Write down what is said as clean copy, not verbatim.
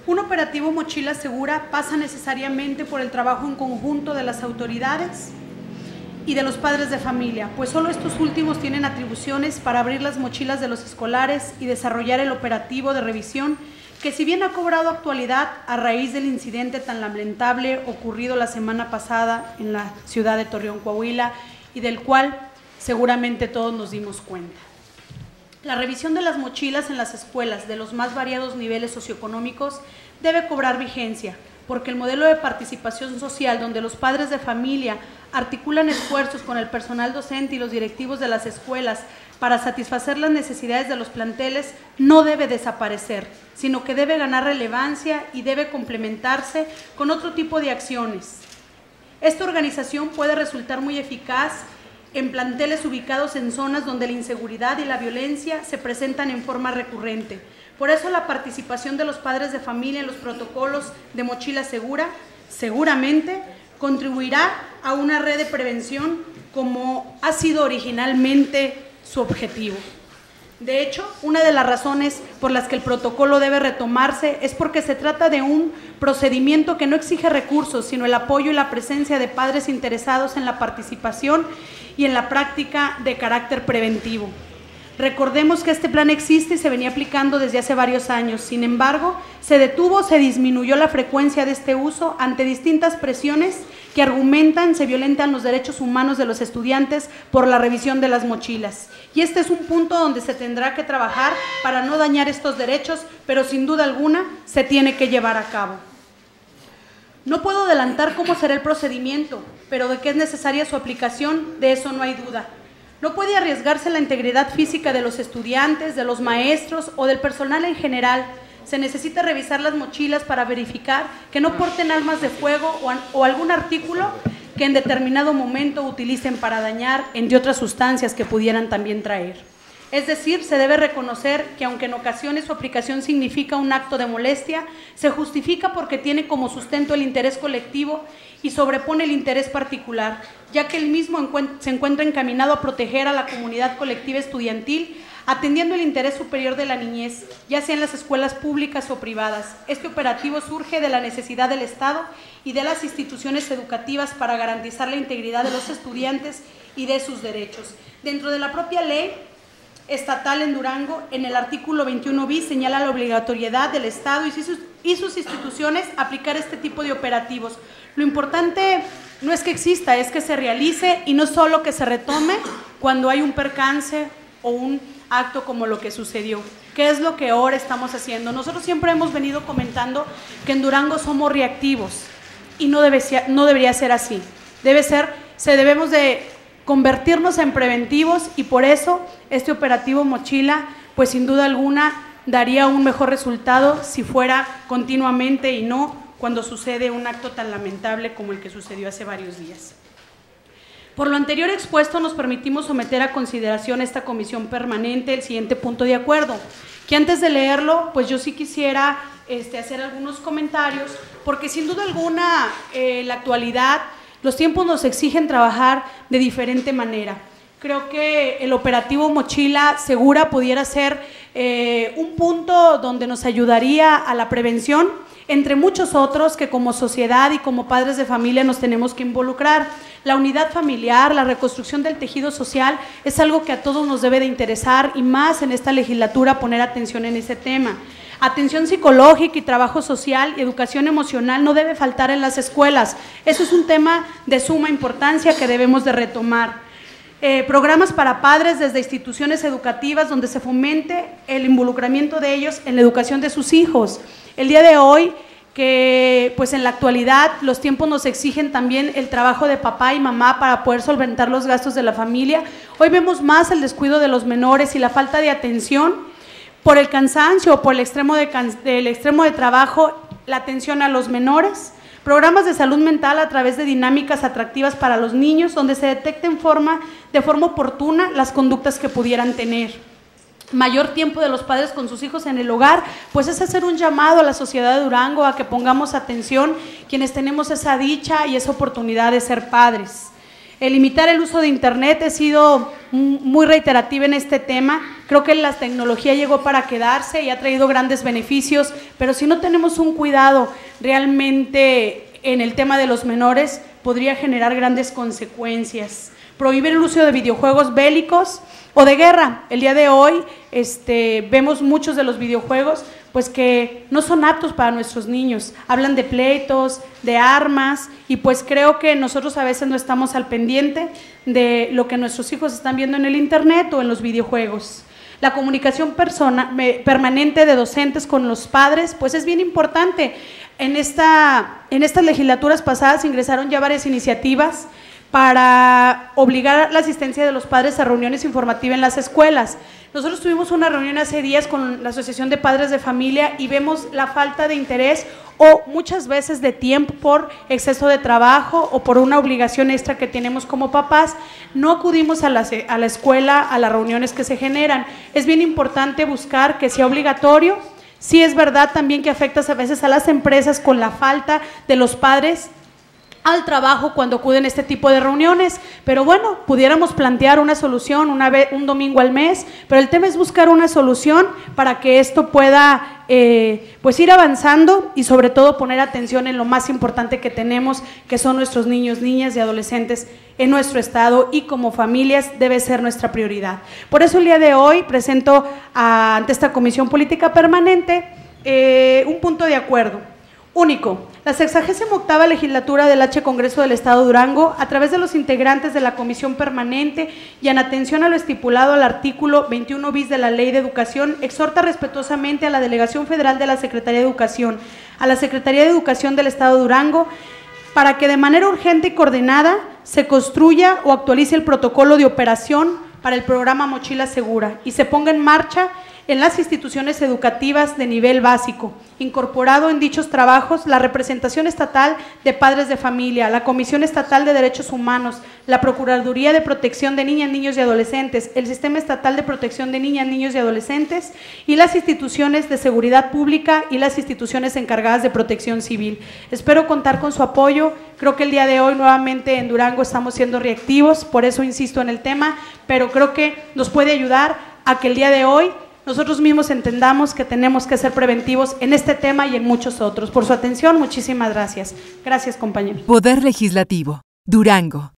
Un operativo Mochila Segura pasa necesariamente por el trabajo en conjunto de las autoridades y de los padres de familia, pues solo estos últimos tienen atribuciones para abrir las mochilas de los escolares y desarrollar el operativo de revisión que, si bien ha cobrado actualidad a raíz del incidente tan lamentable ocurrido la semana pasada en la ciudad de Torreón, Coahuila, y del cual seguramente todos nos dimos cuenta. La revisión de las mochilas en las escuelas de los más variados niveles socioeconómicos debe cobrar vigencia, porque el modelo de participación social donde los padres de familia articulan esfuerzos con el personal docente y los directivos de las escuelas para satisfacer las necesidades de los planteles no debe desaparecer, sino que debe ganar relevancia y debe complementarse con otro tipo de acciones. Esta organización puede resultar muy eficaz en planteles ubicados en zonas donde la inseguridad y la violencia se presentan en forma recurrente. Por eso la participación de los padres de familia en los protocolos de Mochila Segura seguramente contribuirá a una red de prevención como ha sido originalmente su objetivo. De hecho, una de las razones por las que el protocolo debe retomarse es porque se trata de un procedimiento que no exige recursos, sino el apoyo y la presencia de padres interesados en la participación y en la práctica de carácter preventivo. Recordemos que este plan existe y se venía aplicando desde hace varios años. Sin embargo, se detuvo, se disminuyó la frecuencia de este uso ante distintas presiones que argumentan se violentan los derechos humanos de los estudiantes por la revisión de las mochilas. Y este es un punto donde se tendrá que trabajar para no dañar estos derechos, pero sin duda alguna se tiene que llevar a cabo. No puedo adelantar cómo será el procedimiento, pero de que es necesaria su aplicación, de eso no hay duda. No puede arriesgarse la integridad física de los estudiantes, de los maestros o del personal en general. Se necesita revisar las mochilas para verificar que no porten armas de fuego o algún artículo que en determinado momento utilicen para dañar, entre otras sustancias que pudieran también traer. Es decir, se debe reconocer que aunque en ocasiones su aplicación significa un acto de molestia, se justifica porque tiene como sustento el interés colectivo y sobrepone el interés particular, ya que el mismo se encuentra encaminado a proteger a la comunidad colectiva estudiantil, atendiendo el interés superior de la niñez, ya sea en las escuelas públicas o privadas. Este operativo surge de la necesidad del Estado y de las instituciones educativas para garantizar la integridad de los estudiantes y de sus derechos. Dentro de la propia ley estatal en Durango, en el artículo 21 bis, señala la obligatoriedad del Estado y sus instituciones aplicar este tipo de operativos. Lo importante no es que exista, es que se realice y no solo que se retome cuando hay un percance o un acto como lo que sucedió. ¿Qué es lo que ahora estamos haciendo? Nosotros siempre hemos venido comentando que en Durango somos reactivos y no debería ser así. Debemos de convertirnos en preventivos y por eso este operativo Mochila, pues sin duda alguna daría un mejor resultado si fuera continuamente y no cuando sucede un acto tan lamentable como el que sucedió hace varios días. Por lo anterior expuesto, nos permitimos someter a consideración esta comisión permanente el siguiente punto de acuerdo, que antes de leerlo, pues yo sí quisiera hacer algunos comentarios, porque sin duda alguna la actualidad, los tiempos nos exigen trabajar de diferente manera. Creo que el operativo Mochila Segura pudiera ser un punto donde nos ayudaría a la prevención, entre muchos otros que como sociedad y como padres de familia nos tenemos que involucrar. La unidad familiar, la reconstrucción del tejido social es algo que a todos nos debe de interesar y más en esta legislatura poner atención en ese tema. Atención psicológica y trabajo social y educación emocional no debe faltar en las escuelas. Eso es un tema de suma importancia que debemos de retomar. Programas para padres desde instituciones educativas donde se fomente el involucramiento de ellos en la educación de sus hijos. El día de hoy, que pues en la actualidad los tiempos nos exigen también el trabajo de papá y mamá para poder solventar los gastos de la familia, hoy vemos más el descuido de los menores y la falta de atención por el cansancio o por el extremo de trabajo, la atención a los menores. Programas de salud mental a través de dinámicas atractivas para los niños, donde se detecten de forma oportuna las conductas que pudieran tener. Mayor tiempo de los padres con sus hijos en el hogar, pues es hacer un llamado a la sociedad de Durango a que pongamos atención quienes tenemos esa dicha y esa oportunidad de ser padres. Limitar el uso de internet ha sido muy reiterativa en este tema. Creo que la tecnología llegó para quedarse y ha traído grandes beneficios, pero si no tenemos un cuidado realmente en el tema de los menores, podría generar grandes consecuencias. Prohibir el uso de videojuegos bélicos o de guerra. El día de hoy vemos muchos de los videojuegos pues que no son aptos para nuestros niños, hablan de pleitos, de armas, y pues creo que nosotros a veces no estamos al pendiente de lo que nuestros hijos están viendo en el internet o en los videojuegos. La comunicación permanente de docentes con los padres pues es bien importante. En estas legislaturas pasadas ingresaron ya varias iniciativas para obligar la asistencia de los padres a reuniones informativas en las escuelas. Nosotros tuvimos una reunión hace días con la Asociación de Padres de Familia y vemos la falta de interés o muchas veces de tiempo por exceso de trabajo o por una obligación extra que tenemos como papás. No acudimos a la escuela, a las reuniones que se generan. Es bien importante buscar que sea obligatorio. Sí es verdad también que afecta a veces a las empresas con la falta de los padres al trabajo cuando acuden a este tipo de reuniones, pero bueno, pudiéramos plantear una solución un domingo al mes, pero el tema es buscar una solución para que esto pueda pues ir avanzando y sobre todo poner atención en lo más importante que tenemos, que son nuestros niños, niñas y adolescentes en nuestro estado, y como familias debe ser nuestra prioridad. Por eso el día de hoy presento ante esta Comisión Política Permanente un punto de acuerdo único. La 68ª legislatura del H. Congreso del Estado de Durango, a través de los integrantes de la Comisión Permanente y en atención a lo estipulado al artículo 21 bis de la Ley de Educación, exhorta respetuosamente a la Delegación Federal de la Secretaría de Educación, a la Secretaría de Educación del Estado de Durango, para que de manera urgente y coordinada se construya o actualice el protocolo de operación para el programa Mochila Segura y se ponga en marcha en las instituciones educativas de nivel básico, incorporado en dichos trabajos la representación estatal de padres de familia, la Comisión Estatal de Derechos Humanos, la Procuraduría de Protección de Niñas, Niños y Adolescentes, el Sistema Estatal de Protección de Niñas, Niños y Adolescentes y las instituciones de seguridad pública y las instituciones encargadas de protección civil. Espero contar con su apoyo. Creo que el día de hoy nuevamente en Durango estamos siendo reactivos, por eso insisto en el tema, pero creo que nos puede ayudar a que el día de hoy nosotros mismos entendamos que tenemos que ser preventivos en este tema y en muchos otros. Por su atención, muchísimas gracias. Gracias, compañeros. Poder Legislativo, Durango.